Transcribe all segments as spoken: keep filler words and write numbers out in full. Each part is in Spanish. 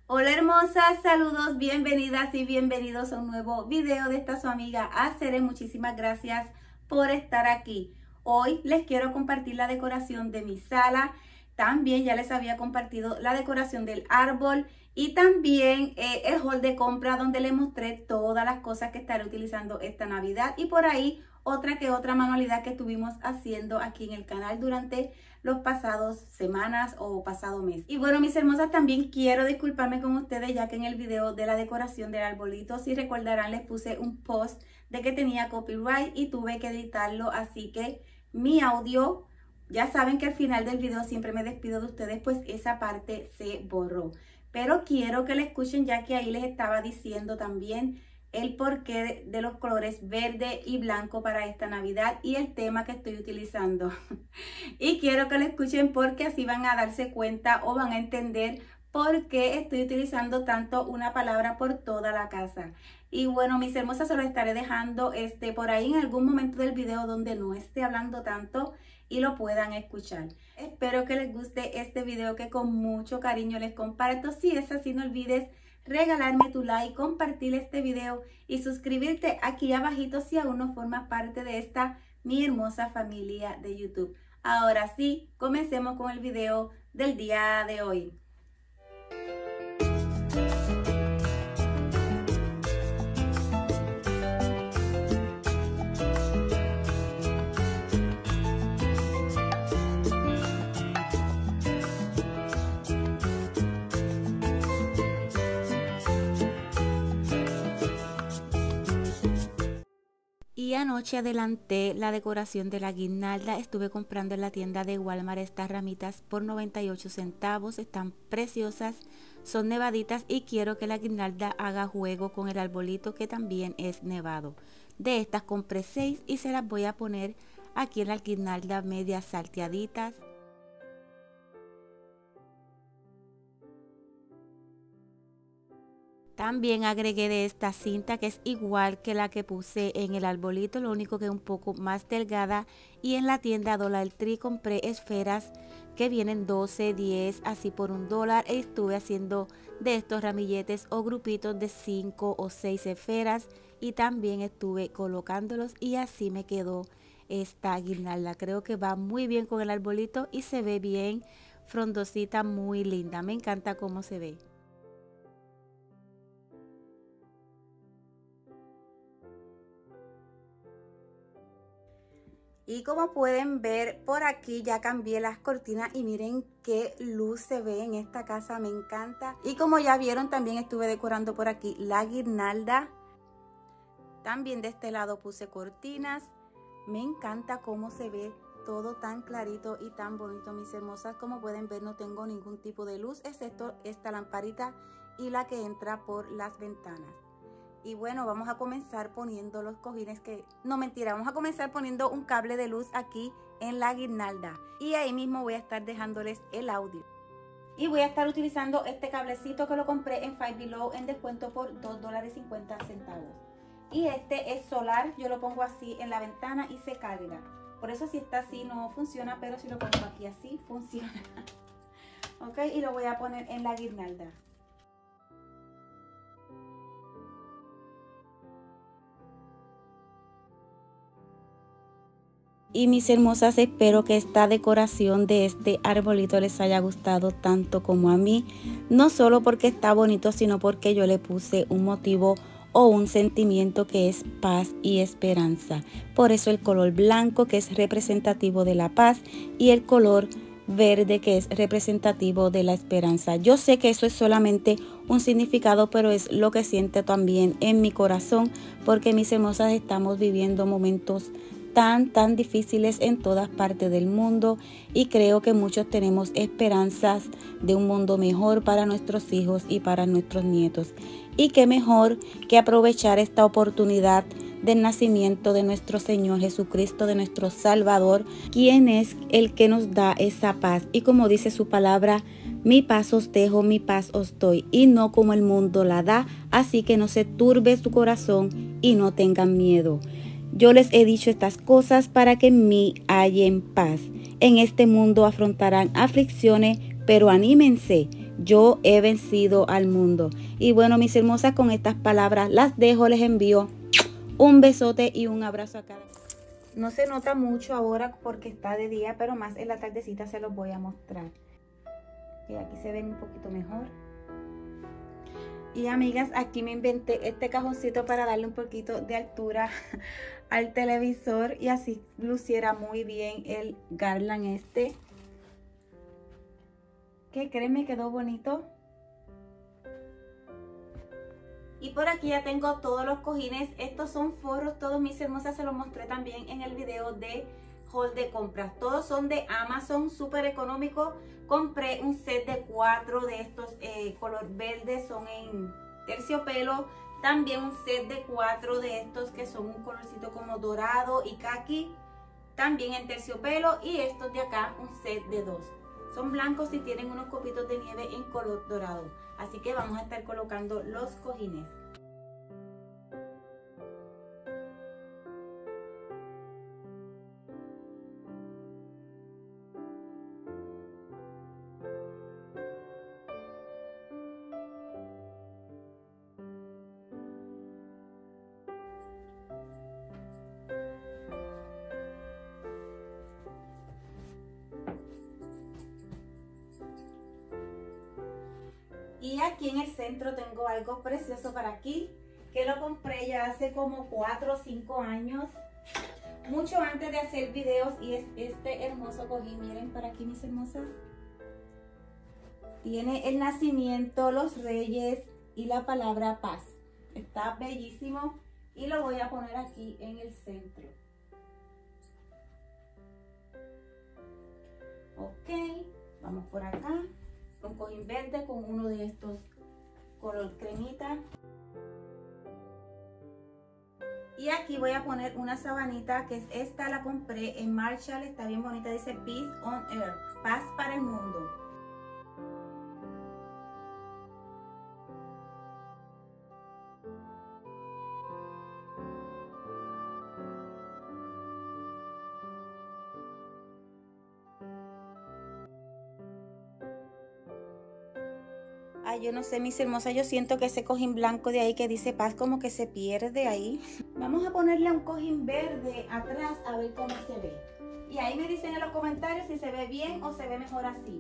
Hola hermosas, saludos, bienvenidas y bienvenidos a un nuevo video de esta su amiga Acere. Muchísimas gracias por estar aquí. Hoy les quiero compartir la decoración de mi sala. También ya les había compartido la decoración del árbol y también eh, el haul de compra donde les mostré todas las cosas que estaré utilizando esta Navidad y por ahí otra que otra manualidad que estuvimos haciendo aquí en el canal durante los pasados semanas o pasado mes. Y bueno, mis hermosas, también quiero disculparme con ustedes ya que en el video de la decoración del arbolito, si recordarán, les puse un post de que tenía copyright y tuve que editarlo, así que mi audio, ya saben que al final del video siempre me despido de ustedes, pues esa parte se borró. Pero quiero que la escuchen ya que ahí les estaba diciendo también el porqué de los colores verde y blanco para esta Navidad y el tema que estoy utilizando. Y quiero que lo escuchen porque así van a darse cuenta o van a entender por qué estoy utilizando tanto una palabra por toda la casa. Y bueno, mis hermosas, se lo estaré dejando este, por ahí en algún momento del video donde no esté hablando tanto y lo puedan escuchar. Espero que les guste este video que con mucho cariño les comparto. Si es así, no olvides regalarme tu like, compartir este video y suscribirte aquí abajito si aún no formas parte de esta mi hermosa familia de YouTube. Ahora sí, comencemos con el video del día de hoy. Y anoche adelanté la decoración de la guirnalda. Estuve comprando en la tienda de Walmart estas ramitas por noventa y ocho centavos. Están preciosas, son nevaditas y quiero que la guirnalda haga juego con el arbolito que también es nevado. De estas compré seis y se las voy a poner aquí en la guirnalda medias salteaditas. También agregué de esta cinta que es igual que la que puse en el arbolito, lo único que es un poco más delgada. Y en la tienda Dollar Tree compré esferas que vienen doce, diez, así por un dólar. E estuve haciendo de estos ramilletes o grupitos de cinco o seis esferas y también estuve colocándolos y así me quedó esta guirnalda. Creo que va muy bien con el arbolito y se ve bien frondosita, muy linda. Me encanta cómo se ve. Y como pueden ver, por aquí ya cambié las cortinas y miren qué luz se ve en esta casa, me encanta. Y como ya vieron, también estuve decorando por aquí la guirnalda. También de este lado puse cortinas. Me encanta cómo se ve todo tan clarito y tan bonito, mis hermosas. Como pueden ver, no tengo ningún tipo de luz, excepto esta lamparita y la que entra por las ventanas. Y bueno, vamos a comenzar poniendo los cojines que... No, mentira, vamos a comenzar poniendo un cable de luz aquí en la guirnalda. Y ahí mismo voy a estar dejándoles el audio. Y voy a estar utilizando este cablecito que lo compré en Five Below en descuento por dos dólares y cincuenta centavos. Y este es solar, yo lo pongo así en la ventana y se carga. Por eso si está así no funciona, pero si lo pongo aquí así funciona. Ok, y lo voy a poner en la guirnalda. Y mis hermosas, espero que esta decoración de este arbolito les haya gustado tanto como a mí. No solo porque está bonito, sino porque yo le puse un motivo o un sentimiento que es paz y esperanza. Por eso el color blanco, que es representativo de la paz, y el color verde, que es representativo de la esperanza. Yo sé que eso es solamente un significado, pero es lo que siento también en mi corazón, porque mis hermosas, estamos viviendo momentos tan tan difíciles en todas partes del mundo y creo que muchos tenemos esperanzas de un mundo mejor para nuestros hijos y para nuestros nietos. Y qué mejor que aprovechar esta oportunidad del nacimiento de nuestro Señor Jesucristo, de nuestro Salvador, quien es el que nos da esa paz. Y como dice su palabra, mi paz os dejo, mi paz os doy, y no como el mundo la da, así que no se turbe su corazón y no tengan miedo. Yo les he dicho estas cosas para que en mí hallen paz. En este mundo afrontarán aflicciones, pero anímense. yo he vencido al mundo. Y bueno, mis hermosas, con estas palabras las dejo, les envío un besote y un abrazo a cada uno. No se nota mucho ahora porque está de día, pero más en la tardecita se los voy a mostrar. Y aquí se ven un poquito mejor. Y amigas, aquí me inventé este cajoncito para darle un poquito de altura al televisor y así luciera muy bien el garland este. Que créeme, quedó bonito. Y por aquí ya tengo todos los cojines. Estos son forros, todos mis hermosas, se los mostré también en el video de haul de compras. Todos son de Amazon, súper económico. Compré un set de cuatro de estos eh, color verde, son en terciopelo. También un set de cuatro de estos que son un colorcito como dorado y caqui, también en terciopelo. Y estos de acá, un set de dos. Son blancos y tienen unos copitos de nieve en color dorado. Así que vamos a estar colocando los cojines. Y aquí en el centro tengo algo precioso para aquí, que lo compré ya hace como cuatro o cinco años, mucho antes de hacer videos, y es este hermoso cojín. Miren para aquí, mis hermosas. Tiene el nacimiento, los reyes y la palabra paz. Está bellísimo y lo voy a poner aquí en el centro. Ok, vamos por acá. Un cojín verde con uno de estos color cremita. Y aquí voy a poner una sabanita, que es esta, la compré en Marshall, está bien bonita, dice Peace on Earth, paz para el mundo. Ay, yo no sé, mis hermosas, yo siento que ese cojín blanco de ahí que dice paz como que se pierde ahí. Vamos a ponerle un cojín verde atrás a ver cómo se ve. Y ahí me dicen en los comentarios si se ve bien o se ve mejor así.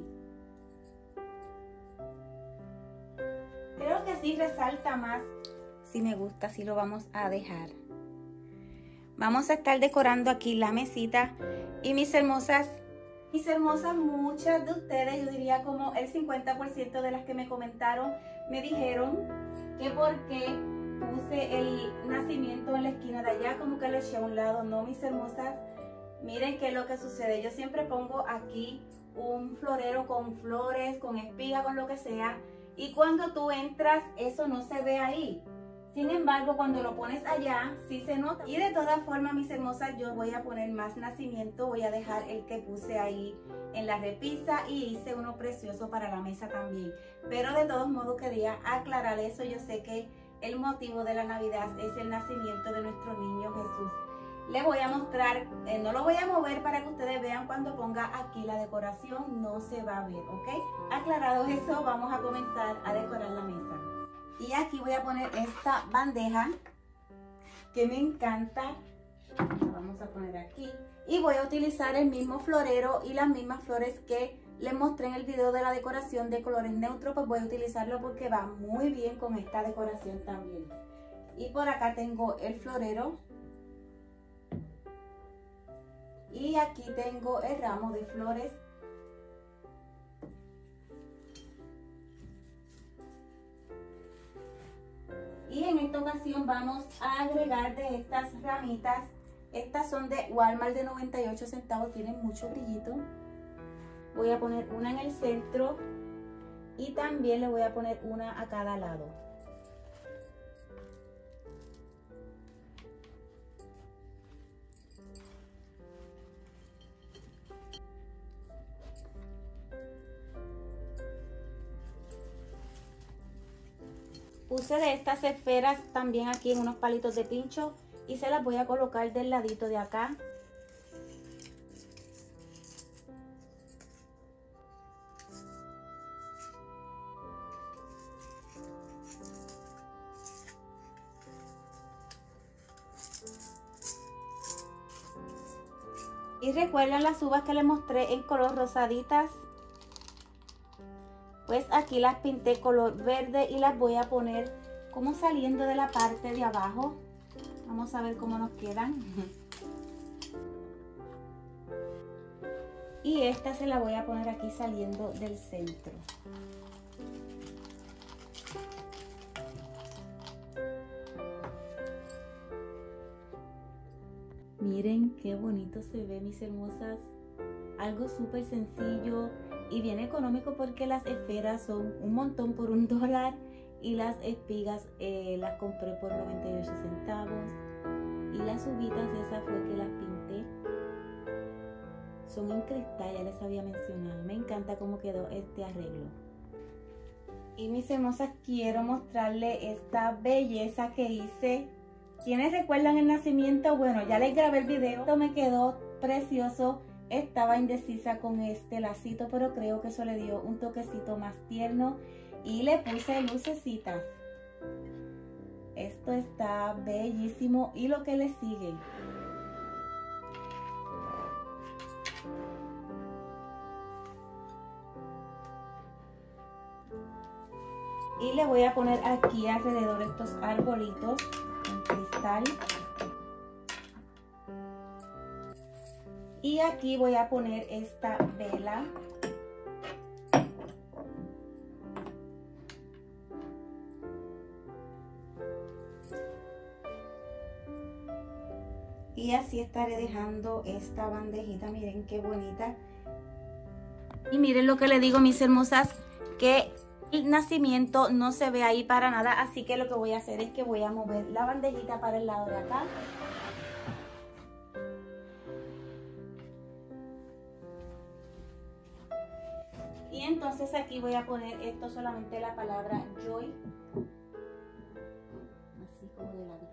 Creo que así resalta más. Si me gusta, así lo vamos a dejar. Vamos a estar decorando aquí la mesita. Y mis hermosas... Mis hermosas, muchas de ustedes, yo diría como el cincuenta por ciento de las que me comentaron, me dijeron que por qué puse el nacimiento en la esquina de allá, como que lo eché a un lado. No, mis hermosas, miren qué es lo que sucede. Yo siempre pongo aquí un florero con flores, con espiga, con lo que sea, y cuando tú entras, eso no se ve ahí. Sin embargo, cuando lo pones allá, sí se nota. Y de todas formas, mis hermosas, yo voy a poner más nacimiento. Voy a dejar el que puse ahí en la repisa y hice uno precioso para la mesa también. Pero de todos modos quería aclarar eso. Yo sé que el motivo de la Navidad es el nacimiento de nuestro niño Jesús. Les voy a mostrar, eh, no lo voy a mover para que ustedes vean cuando ponga aquí la decoración. No se va a ver, ¿ok? Aclarado eso, vamos a comenzar a decorar la mesa. Y aquí voy a poner esta bandeja que me encanta. La vamos a poner aquí. Y voy a utilizar el mismo florero y las mismas flores que les mostré en el video de la decoración de colores neutros. Pues voy a utilizarlo porque va muy bien con esta decoración también. Y por acá tengo el florero. Y aquí tengo el ramo de flores. Y en esta ocasión vamos a agregar de estas ramitas. Estas son de Walmart de noventa y ocho centavos, tienen mucho brillito. Voy a poner una en el centro y también le voy a poner una a cada lado. Puse de estas esferas también aquí en unos palitos de pincho y se las voy a colocar del ladito de acá. Y recuerdan las uvas que les mostré en color rosaditas. Pues aquí las pinté color verde y las voy a poner como saliendo de la parte de abajo. Vamos a ver cómo nos quedan. Y esta se la voy a poner aquí saliendo del centro. Miren qué bonito se ve, mis hermosas. Algo súper sencillo y bien económico porque las esferas son un montón por un dólar y las espigas eh, las compré por noventa y ocho centavos. Y las uvitas esas fue que las pinté. Son en cristal, ya les había mencionado. Me encanta cómo quedó este arreglo. Y mis hermosas, quiero mostrarles esta belleza que hice. ¿Quiénes recuerdan el nacimiento? Bueno, ya les grabé el video. Esto me quedó precioso. Estaba indecisa con este lacito, pero creo que eso le dio un toquecito más tierno. Y le puse lucecitas. Esto está bellísimo. Y lo que le sigue. Y le voy a poner aquí alrededor estos arbolitos en cristal. Y aquí voy a poner esta vela. Y así estaré dejando esta bandejita. Miren qué bonita. Y miren lo que le digo, mis hermosas, que el nacimiento no se ve ahí para nada. Así que lo que voy a hacer es que voy a mover la bandejita para el lado de acá. Y entonces aquí voy a poner esto solamente la palabra Joy. Así como de ladito.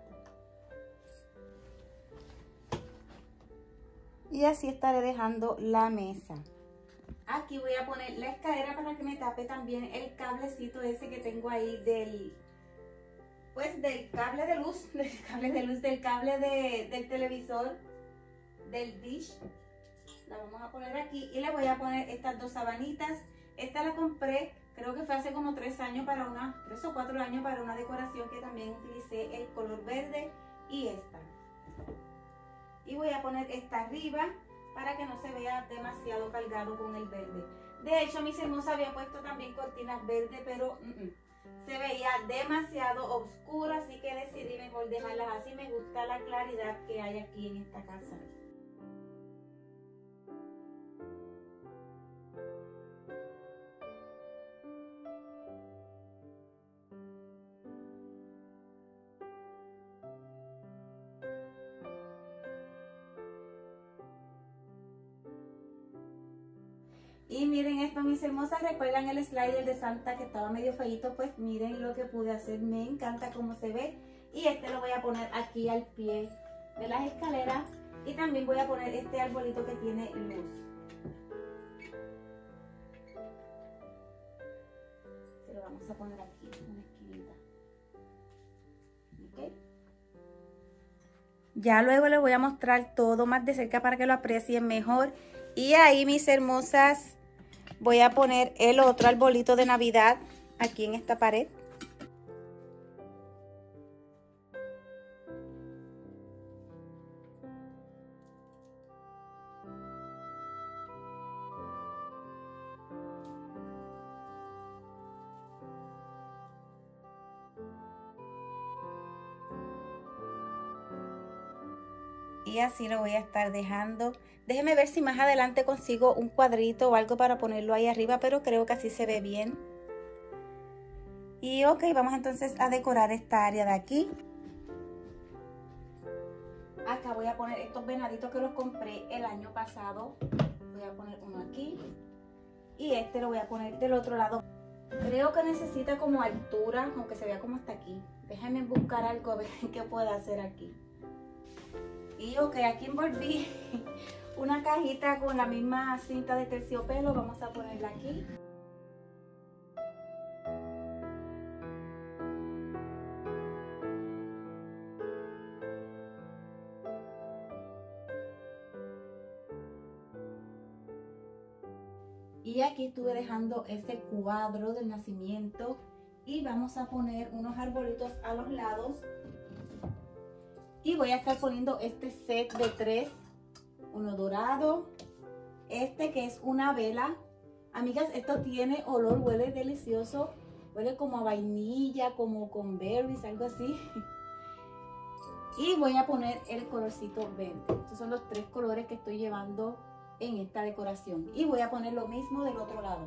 Y así estaré dejando la mesa. Aquí voy a poner la escalera para que me tape también el cablecito ese que tengo ahí del, pues del cable de luz, del cable de luz, del cable de, del televisor, del dish. La vamos a poner aquí y le voy a poner estas dos sabanitas. Esta la compré, creo que fue hace como tres años para una, tres o cuatro años para una decoración que también utilicé el color verde y esta. Y voy a poner esta arriba para que no se vea demasiado cargado con el verde. De hecho, mis hermosas, había puesto también cortinas verdes, pero mm, mm, se veía demasiado oscuro, así que decidí mejor dejarlas así. Me gusta la claridad que hay aquí en esta casa. Y miren esto, mis hermosas, ¿recuerdan el slider de Santa que estaba medio feíto? Pues miren lo que pude hacer, me encanta cómo se ve. Y este lo voy a poner aquí al pie de las escaleras. Y también voy a poner este arbolito que tiene luz. Se lo vamos a poner aquí, en una esquinita. ¿Ok? Ya luego les voy a mostrar todo más de cerca para que lo aprecien mejor. Y ahí, mis hermosas, voy a poner el otro arbolito de Navidad aquí en esta pared. Y así lo voy a estar dejando. Déjenme ver si más adelante consigo un cuadrito o algo para ponerlo ahí arriba, pero creo que así se ve bien. Y ok, vamos entonces a decorar esta área de aquí. Acá voy a poner estos venaditos que los compré el año pasado. Voy a poner uno aquí. Y este lo voy a poner del otro lado. Creo que necesita como altura, aunque se vea como hasta aquí. Déjenme buscar algo a ver qué puedo hacer aquí. Y ok, aquí envolví una cajita con la misma cinta de terciopelo. Vamos a ponerla aquí. Y aquí estuve dejando ese cuadro del nacimiento. Y vamos a poner unos arbolitos a los lados. Y voy a estar poniendo este set de tres. Uno dorado. Este que es una vela. Amigas, esto tiene olor, huele delicioso. Huele como a vainilla, como con berries, algo así. Y voy a poner el colorcito verde. Estos son los tres colores que estoy llevando en esta decoración. Y voy a poner lo mismo del otro lado.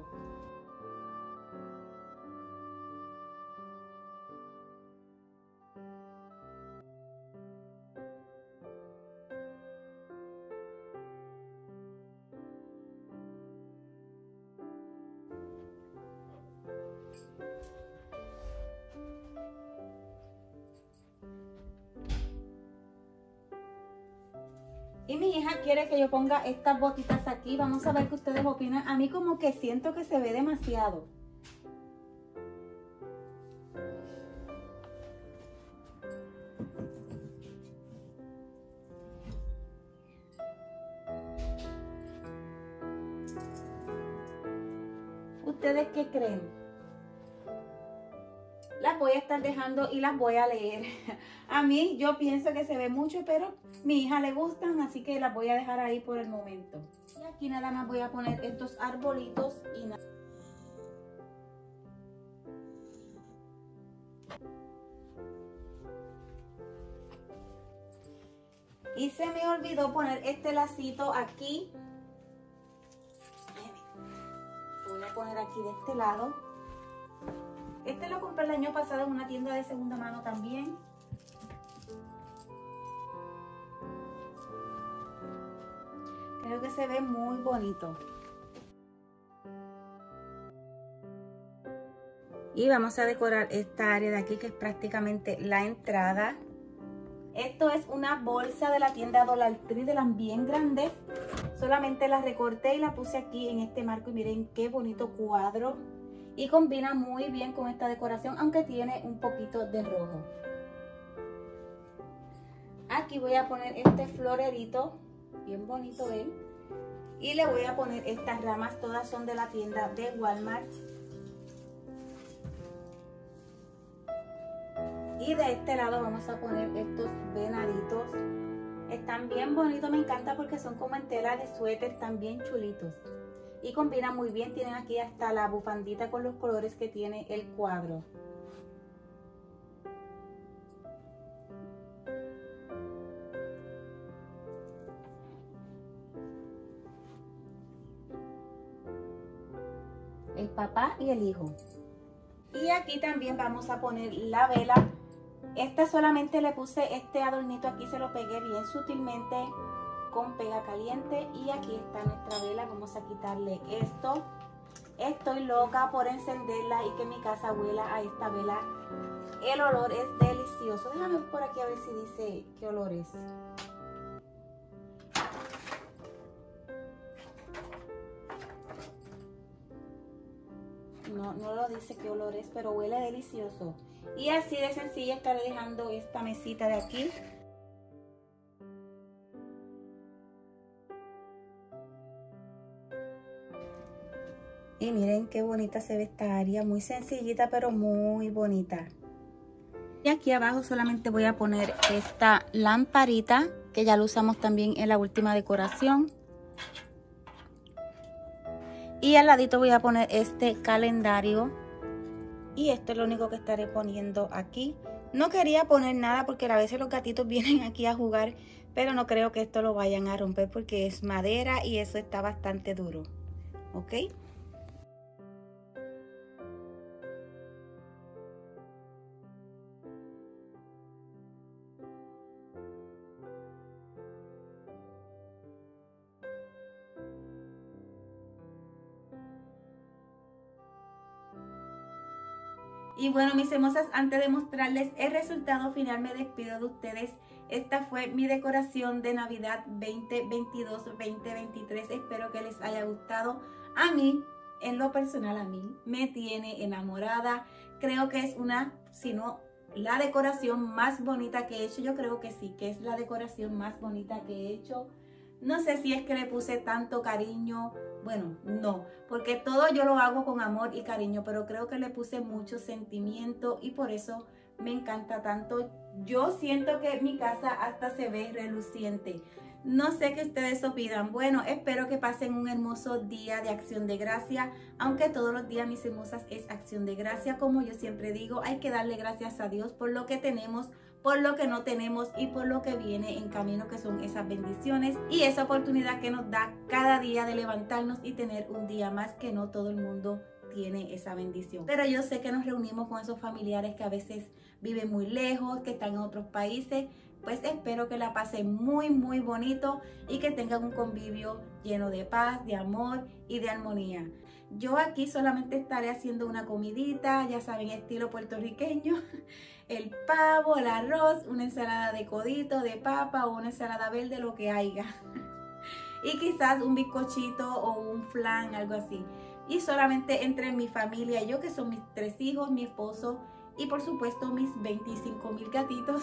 Y mi hija quiere que yo ponga estas botitas aquí. Vamos a ver qué ustedes opinan. A mí como que siento que se ve demasiado. ¿Ustedes qué creen? Las voy a estar dejando y las voy a leer. A mí yo pienso que se ve mucho, pero a mi hija le gustan, así que las voy a dejar ahí por el momento. Y aquí nada más voy a poner estos arbolitos y nada. Y se me olvidó poner este lacito aquí. Lo voy a poner aquí de este lado. Este lo compré el año pasado en una tienda de segunda mano también. Creo que se ve muy bonito. Y vamos a decorar esta área de aquí que es prácticamente la entrada. Esto es una bolsa de la tienda Dollar Tree, de las bien grandes. Solamente la recorté y la puse aquí en este marco y miren qué bonito cuadro. Y combina muy bien con esta decoración, aunque tiene un poquito de rojo. Aquí voy a poner este florerito, bien bonito, ¿ven? Y le voy a poner estas ramas, todas son de la tienda de Walmart. Y de este lado vamos a poner estos venaditos. Están bien bonitos, me encanta porque son como en tela de suéter, también chulitos. Y combina muy bien, tienen aquí hasta la bufandita con los colores que tiene el cuadro. El papá y el hijo. Y aquí también vamos a poner la vela. Esta solamente le puse este adornito aquí, se lo pegué bien sutilmente con pega caliente. Y aquí está nuestra vela, vamos a quitarle esto. Estoy loca por encenderla y que mi casa huela a esta vela. El olor es delicioso. Déjame por aquí a ver si dice qué olor es. No, no lo dice qué olor es, pero huele delicioso. Y así de sencilla estaré dejando esta mesita de aquí. Y miren qué bonita se ve esta área, muy sencillita pero muy bonita. Y aquí abajo solamente voy a poner esta lamparita, que ya lo usamos también en la última decoración. Y al ladito voy a poner este calendario. Y esto es lo único que estaré poniendo aquí. No quería poner nada porque a veces los gatitos vienen aquí a jugar, pero no creo que esto lo vayan a romper porque es madera y eso está bastante duro. ¿Ok? Y bueno, mis hermosas, antes de mostrarles el resultado final, me despido de ustedes. Esta fue mi decoración de Navidad veinte veintidós veinte veintitrés. Espero que les haya gustado. A mí, en lo personal, a mí me tiene enamorada. Creo que es una, si no, la decoración más bonita que he hecho. Yo creo que sí, que es la decoración más bonita que he hecho. No sé si es que le puse tanto cariño. Bueno, no, porque todo yo lo hago con amor y cariño, pero creo que le puse mucho sentimiento y por eso me encanta tanto. Yo siento que mi casa hasta se ve reluciente. No sé qué ustedes opinan. Bueno, espero que pasen un hermoso día de Acción de Gracia, aunque todos los días, mis hermosas, es Acción de Gracia. Como yo siempre digo, hay que darle gracias a Dios por lo que tenemos, por lo que no tenemos y por lo que viene en camino, que son esas bendiciones y esa oportunidad que nos da cada día de levantarnos y tener un día más, que no todo el mundo tiene esa bendición. Pero yo sé que nos reunimos con esos familiares que a veces viven muy lejos, que están en otros países. Pues espero que la pasen muy muy bonito y que tengan un convivio lleno de paz, de amor y de armonía. Yo aquí solamente estaré haciendo una comidita, ya saben, estilo puertorriqueño. El pavo, el arroz, una ensalada de codito, de papa o una ensalada verde, lo que haya. Y quizás un bizcochito o un flan, algo así. Y solamente entre mi familia y yo, que son mis tres hijos, mi esposo y por supuesto mis veinticinco mil gatitos.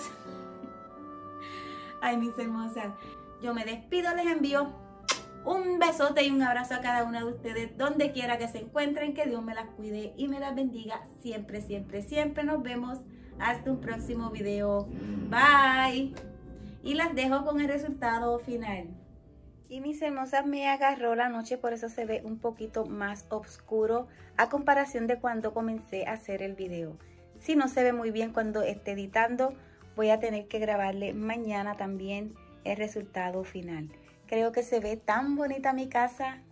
Ay, mis hermosas, yo me despido, les envío un besote y un abrazo a cada una de ustedes, donde quiera que se encuentren, que Dios me las cuide y me las bendiga siempre, siempre, siempre. Nos vemos hasta un próximo video. Bye. Y las dejo con el resultado final. Y mis hermosas, me agarró la noche, por eso se ve un poquito más oscuro a comparación de cuando comencé a hacer el video. Si no se ve muy bien cuando esté editando, voy a tener que grabarle mañana también el resultado final. Creo que se ve tan bonita mi casa.